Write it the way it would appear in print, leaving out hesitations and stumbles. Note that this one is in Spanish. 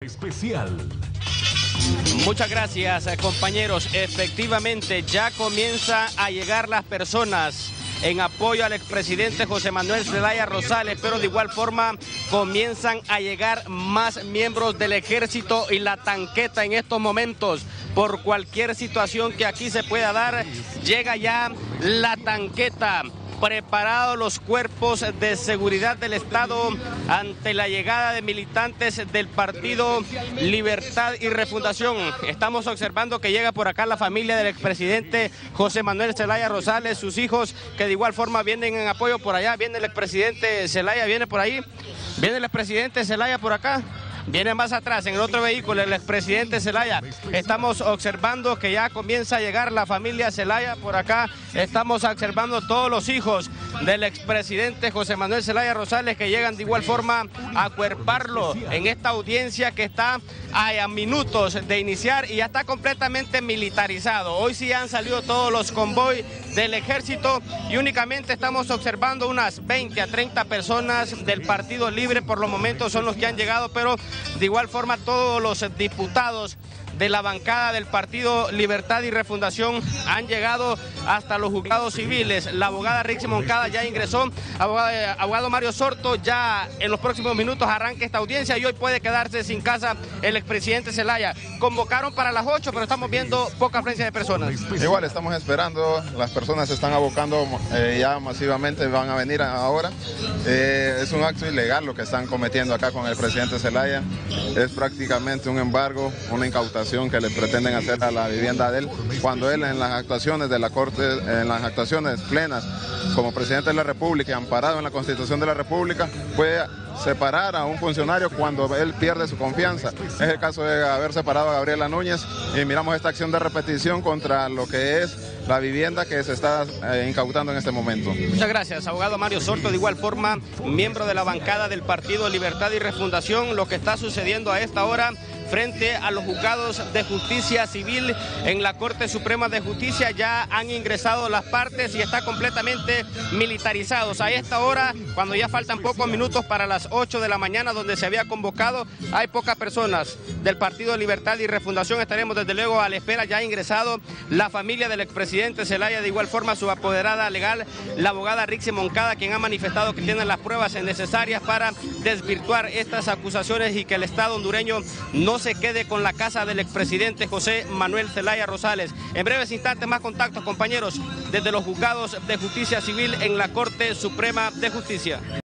Especial. Muchas gracias, compañeros. Efectivamente, ya comienza a llegar las personas en apoyo al expresidente José Manuel Zelaya Rosales, pero de igual forma comienzan a llegar más miembros del ejército y la tanqueta en estos momentos. Por cualquier situación que aquí se pueda dar, llega ya la tanqueta. Preparados los cuerpos de seguridad del Estado ante la llegada de militantes del partido Libertad y Refundación. Estamos observando que llega por acá la familia del expresidente José Manuel Zelaya Rosales, sus hijos que de igual forma vienen en apoyo por allá. Viene el expresidente Zelaya, viene por ahí, viene el expresidente Zelaya por acá. Viene más atrás, en el otro vehículo, el expresidente Zelaya. Estamos observando que ya comienza a llegar la familia Zelaya por acá. Estamos observando todos los hijos del expresidente José Manuel Zelaya Rosales que llegan de igual forma a acuerparlo en esta audiencia que está a minutos de iniciar y ya está completamente militarizado. Hoy sí han salido todos los convoys del ejército y únicamente estamos observando unas 20 a 30 personas del Partido Libre. Por los momentos son los que han llegado, pero de igual forma todos los diputados de la bancada del Partido Libertad y Refundación han llegado hasta los juzgados civiles. La abogada Rixi Moncada ya ingresó, abogado Mario Sorto, ya en los próximos minutos arranca esta audiencia y hoy puede quedarse sin casa el expresidente Zelaya. Convocaron para las 8, pero estamos viendo poca afluencia de personas. Igual estamos esperando, las personas se están abocando ya masivamente, van a venir ahora. Es un acto ilegal lo que están cometiendo acá con el presidente Zelaya. Es prácticamente un embargo, una incautación que le pretenden hacer a la vivienda de él, cuando él en las actuaciones de la Corte, en las actuaciones plenas como presidente de la República y amparado en la Constitución de la República, puede separar a un funcionario cuando él pierde su confianza. Es el caso de haber separado a Gabriela Núñez y miramos esta acción de repetición contra lo que es la vivienda que se está incautando en este momento. Muchas gracias, abogado Mario Sorto, de igual forma miembro de la bancada del Partido Libertad y Refundación. Lo que está sucediendo a esta hora frente a los juzgados de justicia civil en la Corte Suprema de Justicia, ya han ingresado las partes y está completamente militarizados. A esta hora, cuando ya faltan pocos minutos para las 8 de la mañana, donde se había convocado, hay pocas personas del Partido Libertad y Refundación. Estaremos desde luego a la espera. Ya ha ingresado la familia del expresidente Zelaya, de igual forma su apoderada legal, la abogada Rixi Moncada, quien ha manifestado que tienen las pruebas necesarias para desvirtuar estas acusaciones y que el Estado hondureño no se quede con la casa del expresidente José Manuel Zelaya Rosales. En breves instantes más contactos, compañeros, desde los juzgados de justicia civil en la Corte Suprema de Justicia.